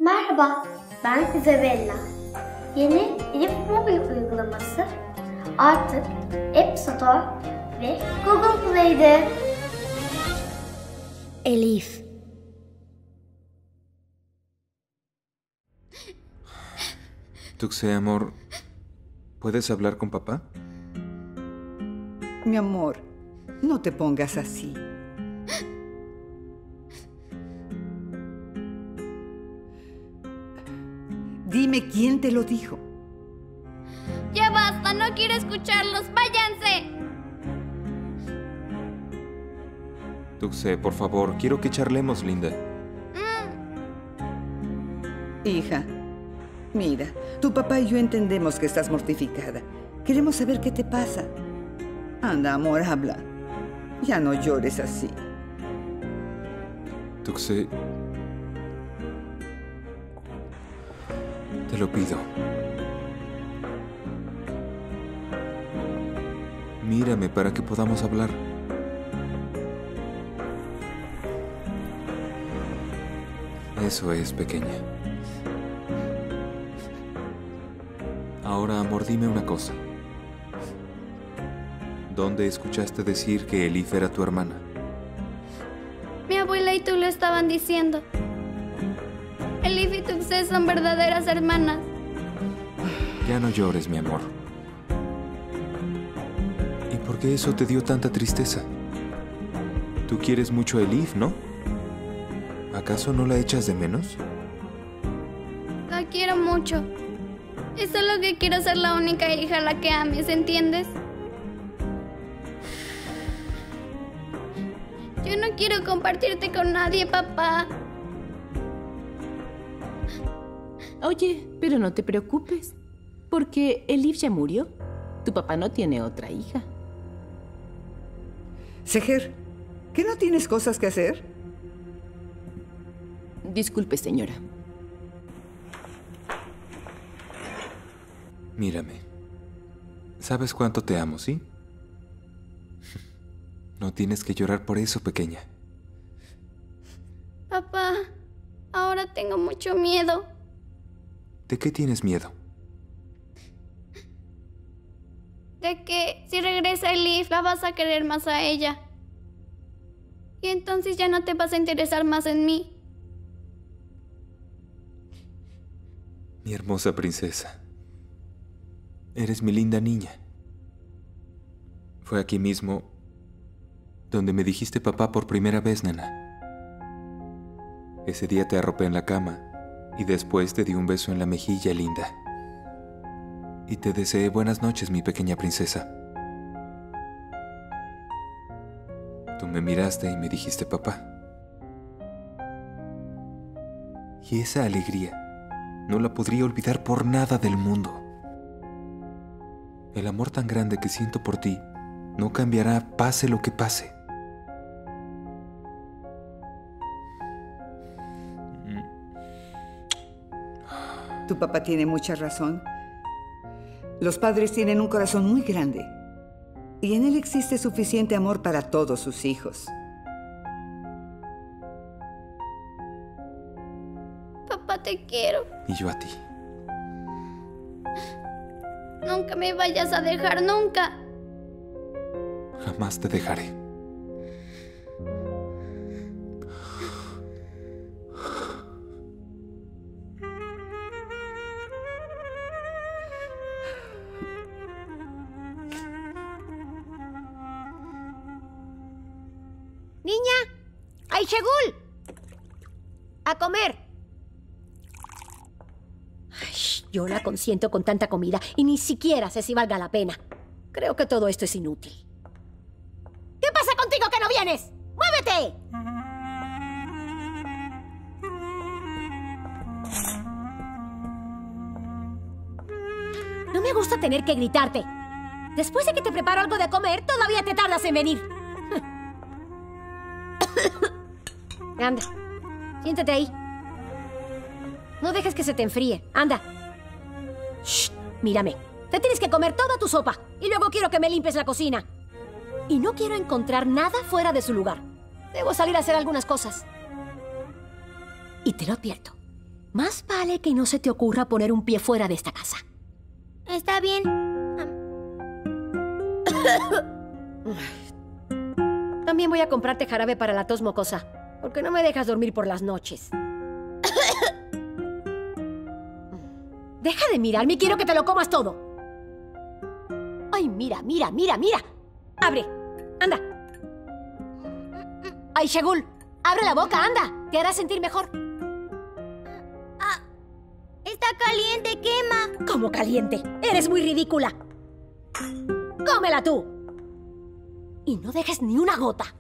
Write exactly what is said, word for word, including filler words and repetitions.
Merhaba, ben Isabella. Yeni Elif mobil uygulaması artık App Store ve Google Play'de. Elif. Tuxé, amor, ¿puedes hablar con papá? Mi amor, no te pongas así. Dime quién te lo dijo. ¡Ya basta! ¡No quiero escucharlos! ¡Váyanse! Tuxé, por favor, quiero que charlemos, linda. Mm. Hija, mira, tu papá y yo entendemos que estás mortificada. Queremos saber qué te pasa. Anda, amor, habla. Ya no llores así. Tuxé, te lo pido. Mírame para que podamos hablar. Eso es, pequeña. Ahora, amor, dime una cosa. ¿Dónde escuchaste decir que Elif era tu hermana? Mi abuela y tú lo estaban diciendo. Elif y Tuxé son verdaderas hermanas. Ya no llores, mi amor. ¿Y por qué eso te dio tanta tristeza? Tú quieres mucho a Elif, ¿no? ¿Acaso no la echas de menos? La quiero mucho. Y solo que quiero ser la única hija a la que ames, ¿entiendes? Yo no quiero compartirte con nadie, papá. Oye, pero no te preocupes, porque Elif ya murió. Tu papá no tiene otra hija. Seher, ¿qué no tienes cosas que hacer? Disculpe, señora. Mírame. ¿Sabes cuánto te amo, sí? No tienes que llorar por eso, pequeña. Papá, ahora tengo mucho miedo. ¿De qué tienes miedo? De que si regresa Elif, la vas a querer más a ella. Y entonces ya no te vas a interesar más en mí. Mi hermosa princesa. Eres mi linda niña. Fue aquí mismo donde me dijiste papá por primera vez, nena. Ese día te arropé en la cama y después te di un beso en la mejilla, linda. Y te deseé buenas noches, mi pequeña princesa. Tú me miraste y me dijiste papá. Y esa alegría no la podría olvidar por nada del mundo. El amor tan grande que siento por ti no cambiará pase lo que pase. Tu papá tiene mucha razón. Los padres tienen un corazón muy grande y en él existe suficiente amor para todos sus hijos. Papá, te quiero. Y yo a ti. Nunca me vayas a dejar, nunca. Jamás te dejaré. ¡Niña! ¡Ayshegul! ¡A comer! Ay, yo la consiento con tanta comida y ni siquiera sé si valga la pena. Creo que todo esto es inútil. ¿Qué pasa contigo que no vienes? ¡Muévete! No me gusta tener que gritarte. Después de que te preparo algo de comer, todavía te tardas en venir. Anda, siéntate ahí. No dejes que se te enfríe. Anda. Shh, mírame. Te tienes que comer toda tu sopa. Y luego quiero que me limpies la cocina. Y no quiero encontrar nada fuera de su lugar. Debo salir a hacer algunas cosas. Y te lo advierto. Más vale que no se te ocurra poner un pie fuera de esta casa. Está bien. También voy a comprarte jarabe para la tos mocosa, porque no me dejas dormir por las noches. Deja de mirarme y quiero que te lo comas todo. Ay, mira, mira, mira, mira. Abre, anda. Ay, Shegul, abre la boca, anda. Te hará sentir mejor. Ah, está caliente, quema. ¿Cómo caliente? Eres muy ridícula. ¡Cómela tú! Y no dejes ni una gota.